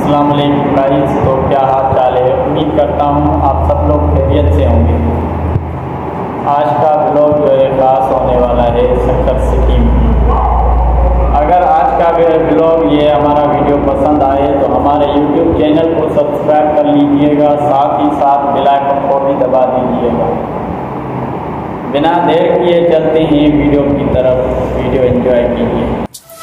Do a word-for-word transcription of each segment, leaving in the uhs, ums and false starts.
अस्सलाम वालेकुम गाइस। तो क्या हाल चाल है? उम्मीद करता हूँ आप सब लोग खैरियत से होंगे। आज का ब्लॉग जो है खास होने वाला है सक्कर सिटी में। अगर आज का ब्लॉग ये हमारा वीडियो पसंद आए तो हमारे यूट्यूब चैनल को सब्सक्राइब कर लीजिएगा, साथ ही साथ बेल आइकन को भी दबा दीजिएगा। बिना देर किए चलते हैं वीडियो की तरफ। वीडियो एंजॉय कीजिए।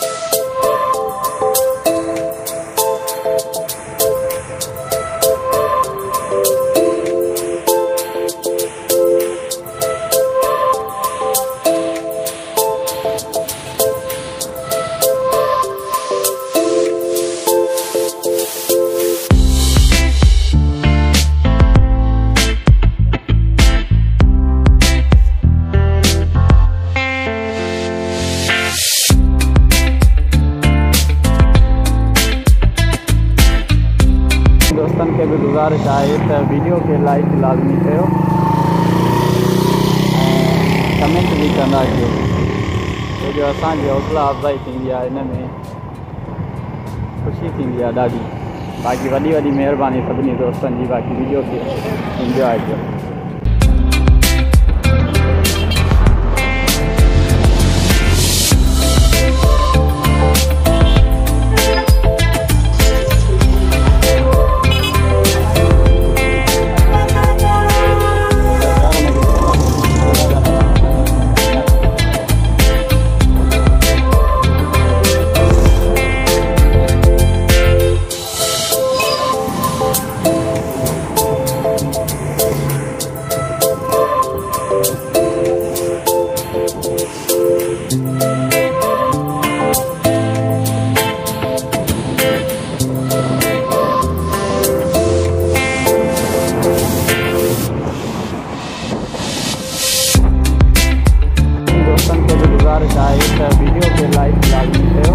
दोस्तन के भी गुजारिश आहे तो वीडियो के लाइक लाजमी कयो, कमेंट भी कंदा कयो, छो जो असांजी हौसला अफ़ज़ाई थींदी आहे। इन में ख़ुशी थींदी आहे ॾाढी। बाक़ी वॾी वॾी महिरबानी सभिनी दोस्तनि जी। बाक़ी वीडियो खे इंजॉय कयो। चाहे तो वीडियो के लाइक लाजमी कयो,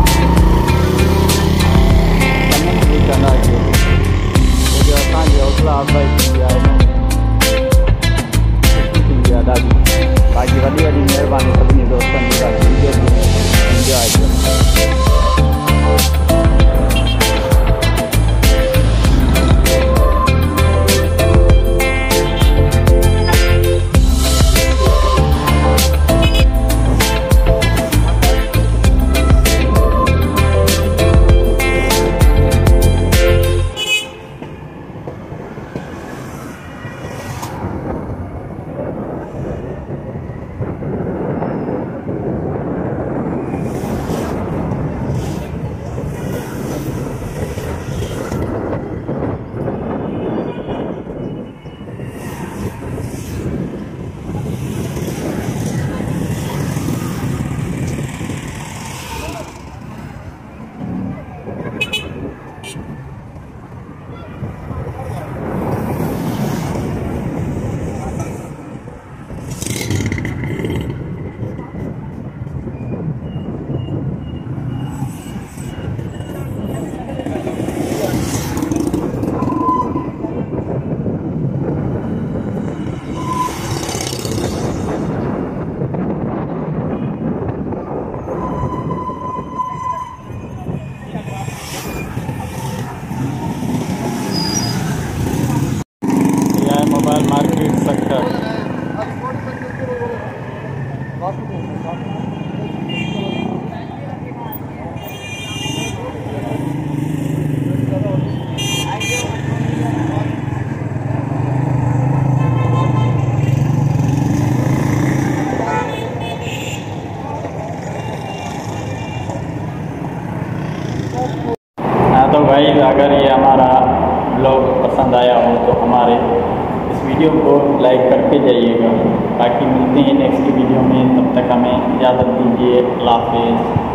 कमेंट भी कंदा कयो, छो जो असांजी हौसला अफ़ज़ाई थींदी आहे। इन में ख़ुशी थींदी आहे ॾाढी। बाक़ी वॾी वॾी महिरबानी सभिनी दोस्तनि जी। बाक़ी वीडियो खे इंजॉय कयो। Mobile market Sukkur. हाँ तो भाई, अगर ये हमारा ब्लॉग पसंद आया हो तो हमारे इस वीडियो को लाइक करके जाइएगा। बाकी मिलते हैं नेक्स्ट वीडियो में। तब तक हमें इजाज़त दीजिए। अल्लाह हाफ़िज़।